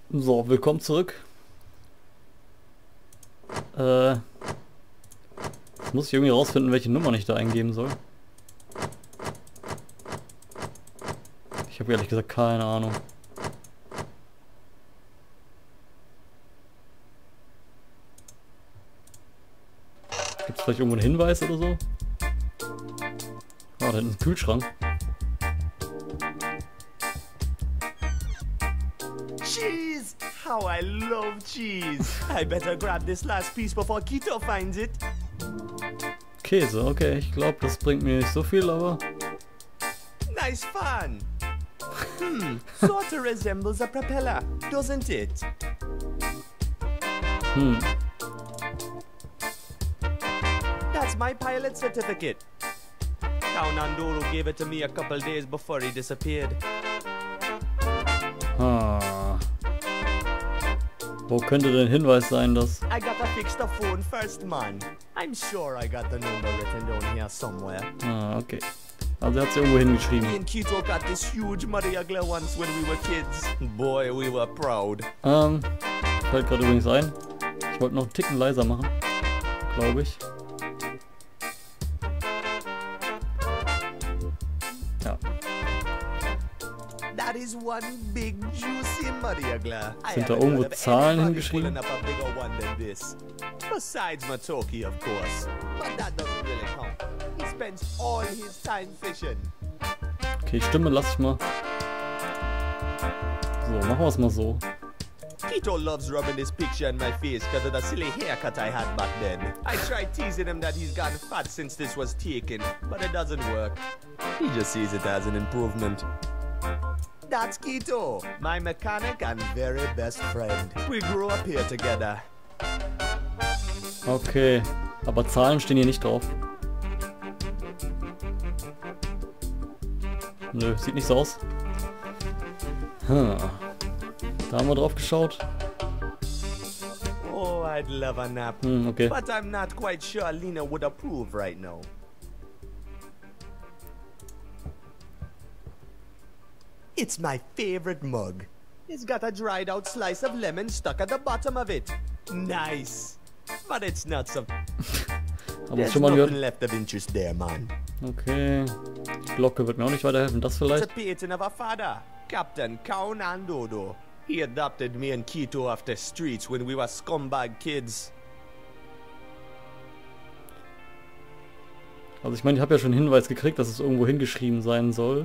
So, willkommen zurück. Jetzt muss ich irgendwie rausfinden, welche Nummer ich da eingeben soll. Ich habe ehrlich gesagt keine Ahnung. Gibt es vielleicht irgendwo einen Hinweis oder so? Oh, da hinten ist ein Kühlschrank. Cheese! How I love cheese! I better grab this last piece before Keto finds it. Käse, okay. Ich glaube, das bringt mir nicht so viel, aber... Nice fun! Sort of resembles a propeller, doesn't it? That's my pilot certificate. Count Andoro gave it to me a couple days before he disappeared. Wo könnte denn Hinweis sein, dass... I gotta fix the phone first, man. I'm sure I got the number written down here somewhere. Okay. Also er hat sie irgendwo hingeschrieben. Me and Keto got this huge Maria glare once when we were kids. Boy, we were proud. Fällt gerade übrigens ein. Ich wollte noch einen Ticken leiser machen. Glaube ich. Ja. That is one big juicy Maria glare. Sind da irgendwo Zahlen hingeschrieben? Besides Matoki, of course. But that doesn't really count. He spends all his time fishing. Okay, Stimme lass ich mal. So, machen wir es mal so. Keto loves rubbing this picture in my face because of the silly haircut I had back then. I tried teasing him that he's gotten fat since this was taken, but it doesn't work. He just sees it as an improvement. That's Keto, my mechanic and very best friend. We grew up here together. Okay, aber Zahlen stehen hier nicht drauf. Nö, sieht nicht so aus. Da haben wir drauf geschaut. Oh, I'd love a nap. Okay. But I'm not quite sure Lena would approve right now. It's my favorite mug. It's got a dried out slice of lemon stuck at the bottom of it. Nice. But it's not some... There's nothing left of interest there, man. Okay. Die Glocke wird mir auch nicht weiterhelfen. Das vielleicht? It's a painting of a father, Captain Count Andodo. He adopted me and Keto off the streets when we were scumbag kids. Also ich meine, ich habe ja schon einen Hinweis gekriegt, dass es irgendwo hingeschrieben sein soll.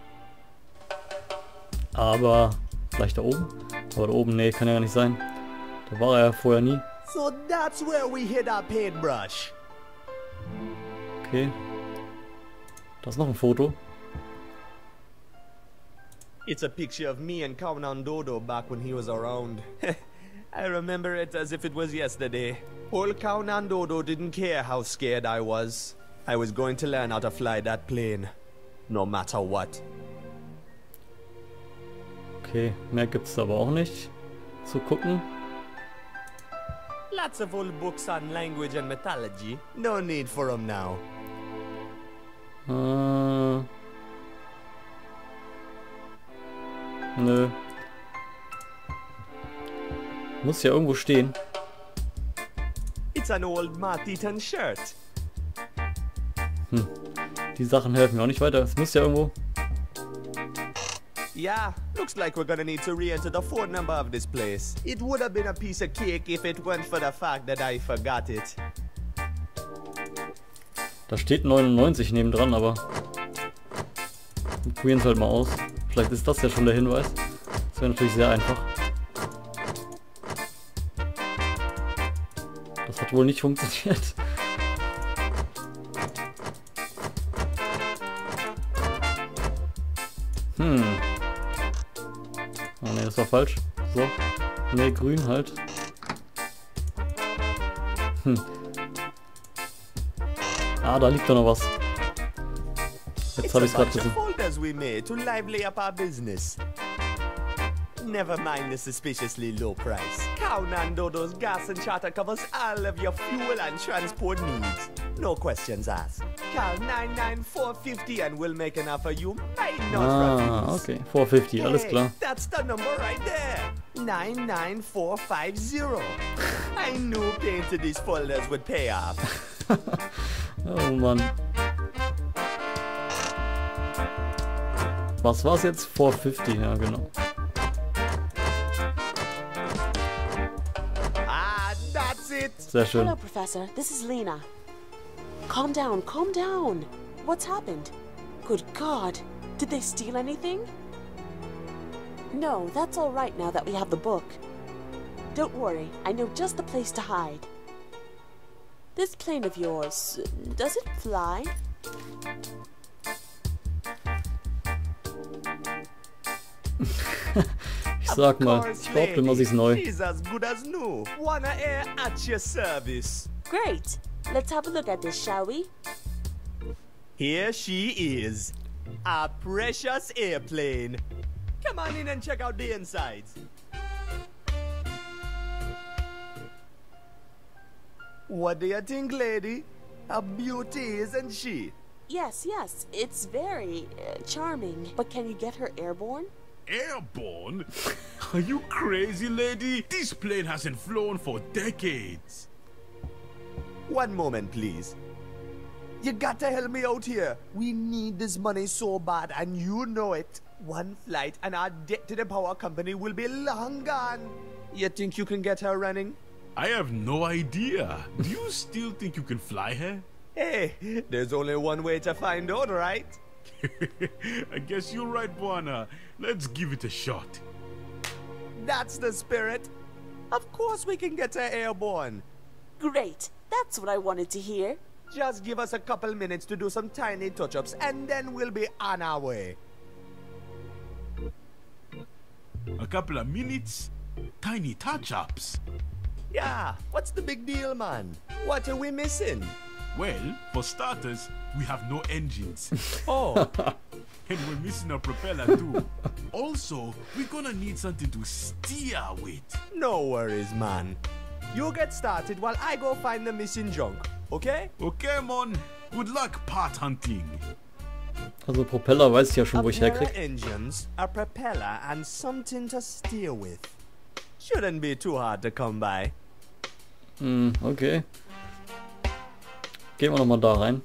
Aber vielleicht da oben? Aber da oben, nee, kann ja gar nicht sein. Da war er ja vorher nie. So that's where we hid our paintbrush. Okay. Da ist noch ein Foto. It's a picture of me and Count Andodo back when he was around. I remember it as if it was yesterday. Old Count Andodo didn't care how scared I was. I was going to learn how to fly that plane, no matter what. Okay, mehr gibt's aber auch nicht zu gucken. Lots of old books on language and mythology. No need for them now. Nö. Muss ja irgendwo stehen. It's an old Martitan shirt. Die Sachen helfen mir auch nicht weiter. Es muss ja irgendwo... Yeah, looks like we're gonna need to re-enter the phone number of this place. It would have been a piece of cake if it weren't for the fact that I forgot it. Da steht 99 nebendran, aber... Wir probieren es halt mal aus. Vielleicht ist das ja schon der Hinweis. Das wäre natürlich sehr einfach. Das hat wohl nicht funktioniert. Oh ne, das war falsch. So. Ne, grün halt. Ah, da liegt doch noch was. Jetzt habe ich es gerade gesehen. Never mind the suspiciously low price. Count Andodo's gas and charter covers all of your fuel and transport needs. No questions asked. Call 99450 and we'll make an offer you might not refuse. Okay, 450, alles klar. That's the number right there. 99450. I knew painting these folders would pay off. Oh Mann. Was war's jetzt? 450, ja genau. Ah, that's it. Sehr schön. Hello, Professor. This is Lena. Calm down, calm down. What's happened? Good God. Did they steal anything? No, that's all right now that we have the book. Don't worry, I know just the place to hide. This plane of yours, does it fly? Ich sag mal, ich behaupte immer, sie ist neu. She's as good as new. Wanna air at your service. Great. Let's have a look at this, shall we? Here she is. A precious airplane. Come on in and check out the insides. What do you think, lady? A beauty, isn't she? Yes, yes, it's very charming. But can you get her airborne? Airborne? Are you crazy, lady? This plane hasn't flown for decades. One moment, please. You got to help me out here. We need this money so bad, and you know it. One flight, and our debt to the power company will be long gone. You think you can get her running? I have no idea. Do you still think you can fly her? Hey, there's only one way to find out, right? I guess you're right, Buana. Let's give it a shot. That's the spirit. Of course we can get her airborne. Great. That's what I wanted to hear. Just give us a couple minutes to do some tiny touch-ups, and then we'll be on our way. A couple of minutes? Tiny touch-ups? Yeah, what's the big deal, man? What are we missing? Well, for starters, we have no engines. Oh, And we're missing a propeller too. Also, we're gonna need something to steer with. no worries, man. You get started while I go find the missing junk, okay? Okay, Mon. Good luck part hunting. Also Propeller weiß ich ja schon, wo A ich pair of herkrieg. engines, a propeller, and something to steer with. Shouldn't be too hard to come by. Okay. Gehen wir nochmal da rein.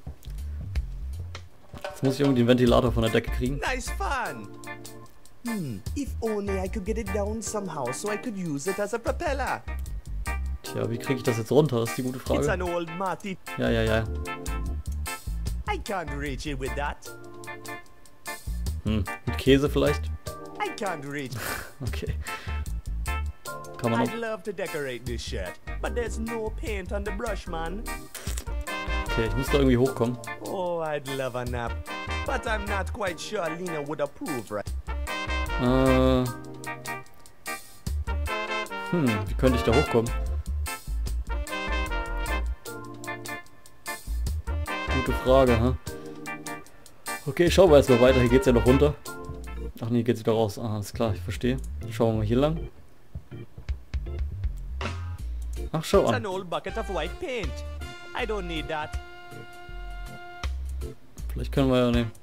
Jetzt muss ich irgendwie den Ventilator von der Decke kriegen. Nice fun! If only I could get it down somehow so I could use it as a propeller. Tja, wie kriege ich das jetzt runter? Ist die gute It's an Frage. old Marty. Ja. I can't reach it with that. Mit Käse vielleicht? I can't reach. Okay. Kann man I'd noch. love to decorate this shirt, but there's no paint on the brush, man. Okay, ich muss da irgendwie hochkommen. Oh, I'd love a nap, but I'm not quite sure Lena would approve, right? Wie könnte ich da hochkommen? Gute Frage, hä? Okay, schauen wir erstmal weiter. Hier geht's ja noch runter. Ach nee, geht's wieder raus. Ah, alles klar, ich verstehe. Schauen wir mal hier lang. Ach, schau It's an. an old bucket of white paint. I don't need that. Vielleicht können wir ja nehmen.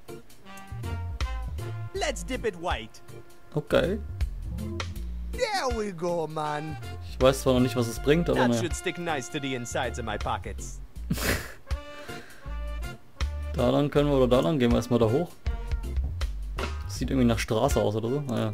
Let's dip it white. Okay. There we go, man. Ich weiß zwar noch nicht, was es bringt, aber That naja. should stick nice to the insides of my pockets. Da lang können wir oder da lang. Gehen wir erstmal da hoch. Sieht irgendwie nach Straße aus oder so. Naja.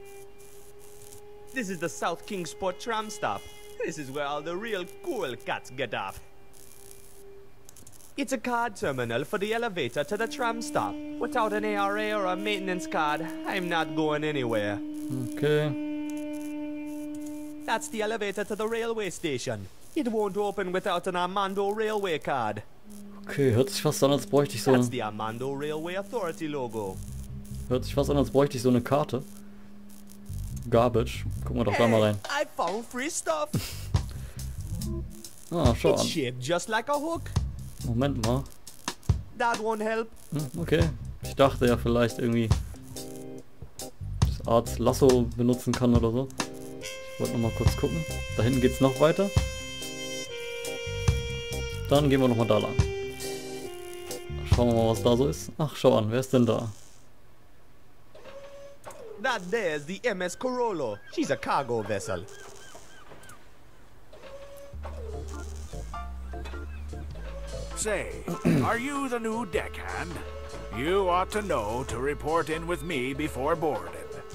This is the South Kingsport tram stop. This is where all the real cool cats get off. It's a card terminal for the elevator to the tram stop. Without an ARA or a maintenance card, I'm not going anywhere. Okay. That's the elevator to the railway station. It won't open without an Armando Railway card. Okay, hört sich fast an, als bräuchte ich so That's eine, the Armando Railway Authority logo. hört sich fast an, als bräuchte ich so eine Karte. Garbage. Gucken wir doch da mal rein. I found free stuff. Ah, schau It's an. shaped just like a hook. Moment mal. That won't help. Okay. Ich dachte ja vielleicht irgendwie das Art Lasso benutzen kann oder so. Ich wollte noch mal kurz gucken. Da hinten geht's noch weiter. Dann gehen wir noch mal da lang. Schauen wir mal, was da so ist. Ach, schau an. Wer ist denn da? That there's the MS Corollo. She's a cargo vessel. Say, are you the new deckhand? You ought to know to report in with me before boarding.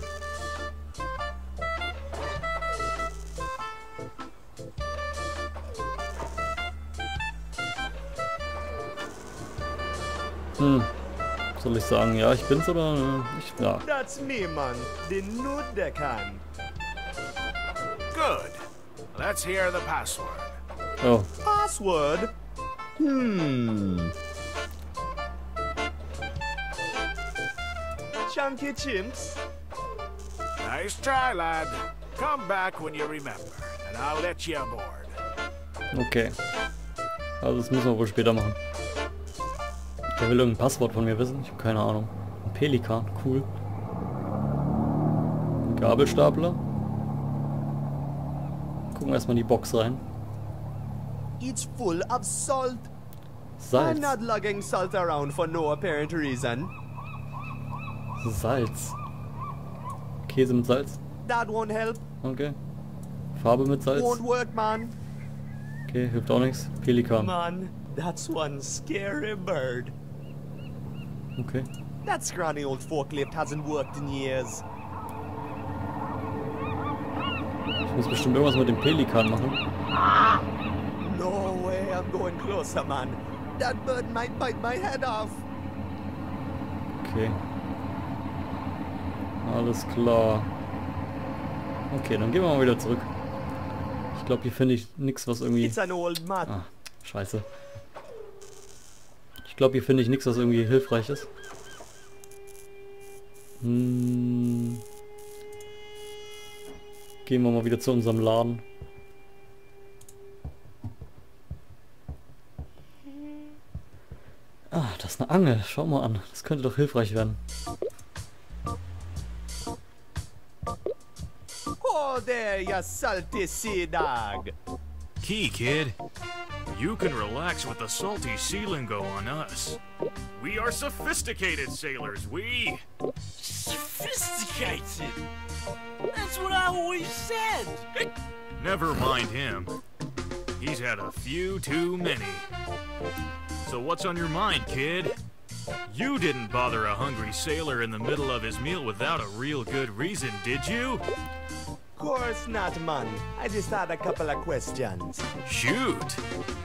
Soll ich sagen, ja, ich bin's oder? Ja. That's me, man. The new deckhand. Good. Let's hear the password. Oh, Password? Chunky chimps. Nice try, lad. Come back when you remember, and I'll let you aboard. okay. Also das müssen wir wohl später machen. Der will irgendein Passwort von mir wissen. Ich habe keine Ahnung. Ein Pelikan, cool. Ein Gabelstapler. Gucken wir erstmal in die Box rein. It's full of salt. Salz. I'm not lugging salt around for no apparent reason. Salz. Käse mit Salz. That won't help. Okay. Farbe mit Salz. Won't work, man. Okay, hilft auch nichts. Pelikan. Man, that's one scary bird. Okay. That scrawny old forklift hasn't worked in years. Ich muss bestimmt irgendwas mit dem Pelikan machen. No way I'm going closer, man. That bird might bite my head off. Okay. Alles klar. Okay, dann gehen wir mal wieder zurück. Ich glaube, hier finde ich nichts, was irgendwie... It's an old man. Ah, scheiße. Ich glaube, hier finde ich nichts, was irgendwie hilfreich ist. Gehen wir mal wieder zu unserem Laden. Ah, das ist eine Angel. Schau mal an. Das könnte doch hilfreich werden. Oh there, you salty sea dog. Key, kid. You can relax with the salty sea lingo on us. We are sophisticated sailors, we. Sophisticated? That's what I always said. Never mind him. He's had a few too many. So what's on your mind, kid? You didn't bother a hungry sailor in the middle of his meal without a real good reason, did you? Course not, man. I just had a couple of questions. Shoot.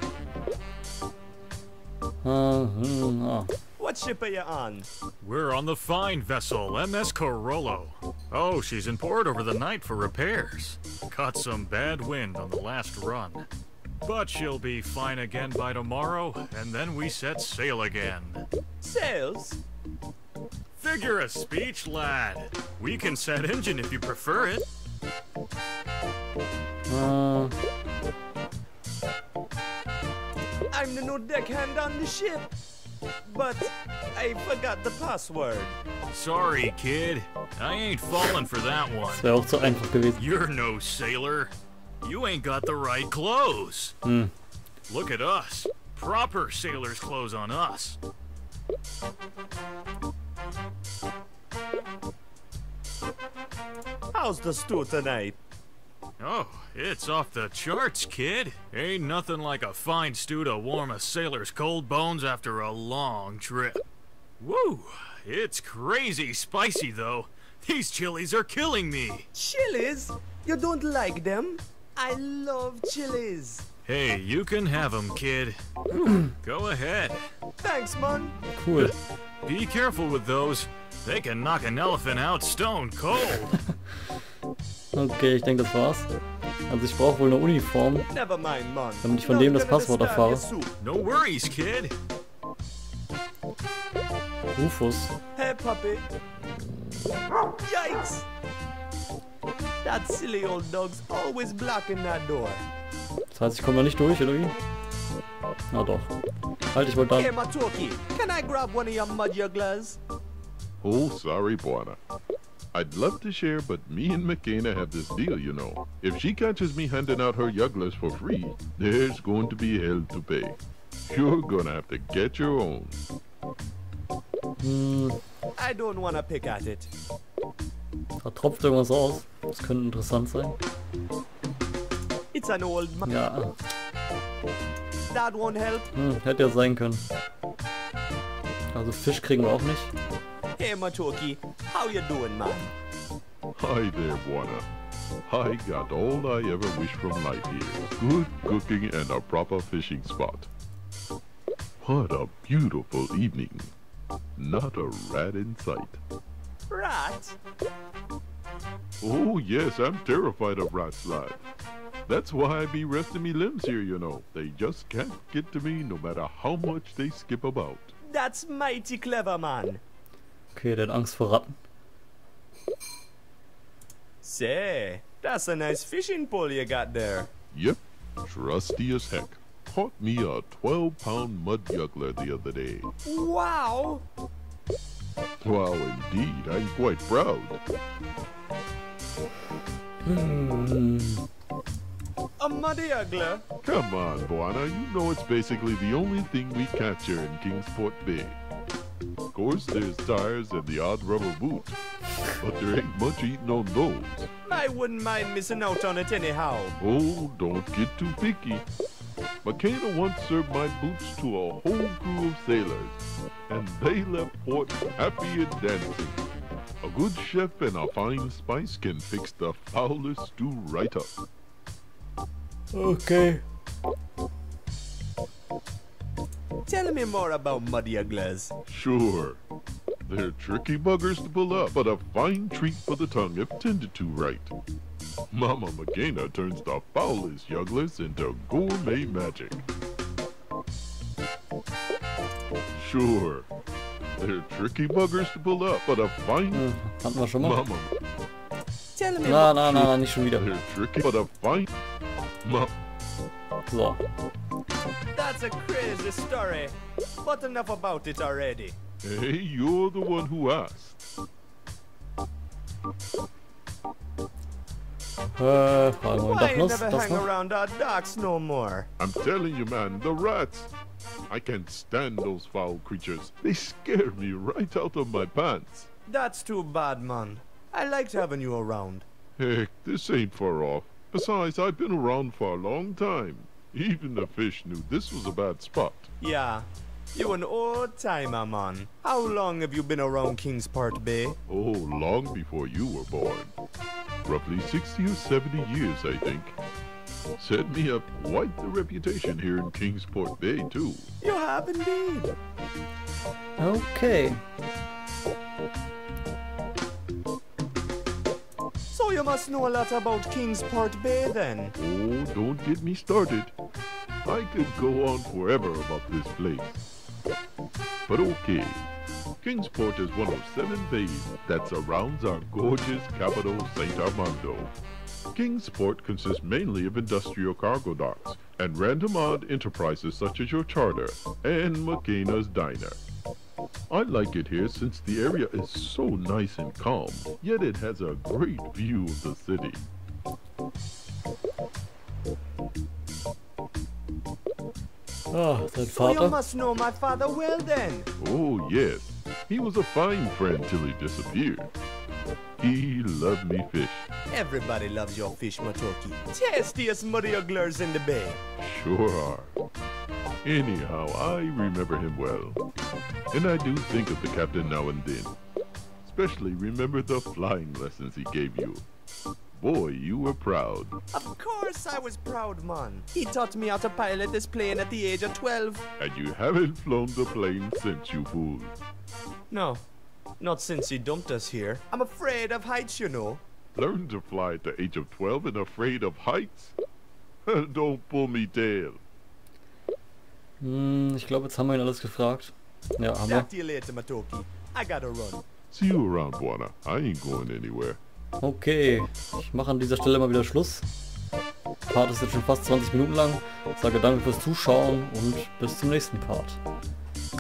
What ship are you on? We're on the fine vessel, MS Corollo. Oh, she's in port over the night for repairs. Caught some bad wind on the last run. But she'll be fine again by tomorrow, and then we set sail again. Sails? Figure of speech, lad. We can set engine if you prefer it. I'm the new deckhand on the ship. But I forgot the password. Sorry, kid. I ain't falling for that one. Das wäre auch zu einfach gewesen. You're no sailor. You ain't got the right clothes. Look at us. Proper sailor's clothes on us. How's the stew tonight? Oh, it's off the charts, kid. Ain't nothing like a fine stew to warm a sailor's cold bones after a long trip. Woo! It's crazy spicy, though. These chilies are killing me. Chilies? You don't like them? I love chilies. Hey, you can have them, kid. Go ahead. Thanks, man. Cool. Be careful with those. They can knock an elephant out stone cold. Okay, ich denke, das war's. Also ich brauche wohl eine Uniform, Never mind, man. damit ich von dem das Passwort erfahre. No worries, kid. Rufus. Hey, puppy. Yikes! That silly old dog's always blocking that door. Das heißt, ich komme da nicht durch, oder wie? Na doch. Halt, ich wollte Hey, da... Matoki, can I grab one of your mud jugglers? Oh, sorry, Buana. I'd love to share, but me and McKenna have this deal, you know. If she catches me handing out her jugglers for free, there's going to be hell to pay. You're gonna have to get your own. I don't wanna pick at it. Da tropft irgendwas raus. Das könnte interessant sein. It's an old man. Ja, That won't help. hätte ja sein können. Also Fisch kriegen wir auch nicht. Hey, Matoki, how you doing, man? Hi there, Buona. I got all I ever wish from life here. Good cooking and a proper fishing spot. What a beautiful evening. Not a rat in sight. Rat? Oh yes, I'm terrified of rats, lad. That's why I be resting me limbs here, you know. They just can't get to me no matter how much they skip about. That's mighty clever, man. Okay, der hat Angst vor Ratten. Say, that's a nice fishing pole you got there. Yep, trusty as heck. Caught me a 12-pound mud juggler the other day. Wow! Wow, indeed, I'm quite proud. A muddy ugler? Come on, Buana, you know it's basically the only thing we catch here in Kingsport Bay. Of course, there's tires and the odd rubber boot, but there ain't much eating on those. I wouldn't mind missing out on it anyhow. Oh, don't get too picky. McKenna once served my boots to a whole crew of sailors, and they left port happy and dancing. A good chef and a fine spice can fix the foulest stew right up. Okay. Tell me more about muddy ugglers. Sure. They're tricky buggers to pull up, but a fine treat for the tongue if tended to right. Mama McKenna turns the foulest jugglers into gourmet magic. Sure. They're tricky buggers to pull up, but a fine... Hatten wir schon mal? Mama... Tell me Na, nicht schon wieder. They're tricky, but a fine... So. That's a crazy story, but enough about it already. Hey, you're the one who asked. Fragen wir Why doch noch, never das hang noch? around our docks no more? I'm telling you, man, the rats. I can't stand those foul creatures. They scare me right out of my pants. That's too bad, man. I liked having you around. Heck, this ain't far off. Besides, I've been around for a long time. Even the fish knew this was a bad spot. Yeah, you an old timer, man. How long have you been around Kingsport Bay? Oh, long before you were born. Roughly 60 or 70 years, I think. Set me up quite the reputation here in Kingsport Bay, too. You have indeed. Okay. So you must know a lot about Kingsport Bay then. Oh, don't get me started. I could go on forever about this place. But okay. Kingsport is one of 7 bays that surrounds our gorgeous capital, St. Armando. Kingsport consists mainly of industrial cargo docks and random odd enterprises such as your charter and McKenna's Diner. I like it here since the area is so nice and calm, yet it has a great view of the city. Ah, dein So you Vater. must know my father well then. Oh yes, he was a fine friend till he disappeared. He loved me fish. Everybody loves your fish, Matoki. Tastiest muddy ugglers in the bay. Sure are. Anyhow, I remember him well. And I do think of the captain now and then. Especially remember the flying lessons he gave you. Boy, you were proud. Of course I was proud, man. He taught me how to pilot this plane at the age of 12. And you haven't flown the plane since, you fool. No, not since he dumped us here. I'm afraid of heights, you know. Learned to fly at the age of 12 and afraid of heights? Don't pull me tail. Ich glaube, jetzt haben wir ihn alles gefragt. Ja, haben wir. Talk to you later, Matoki. I gotta run. See you around, Buana. I ain't going anywhere. Okay, ich mache an dieser Stelle mal wieder Schluss. Der Part ist jetzt schon fast 20 Minuten lang. Ich sage danke fürs Zuschauen und bis zum nächsten Part.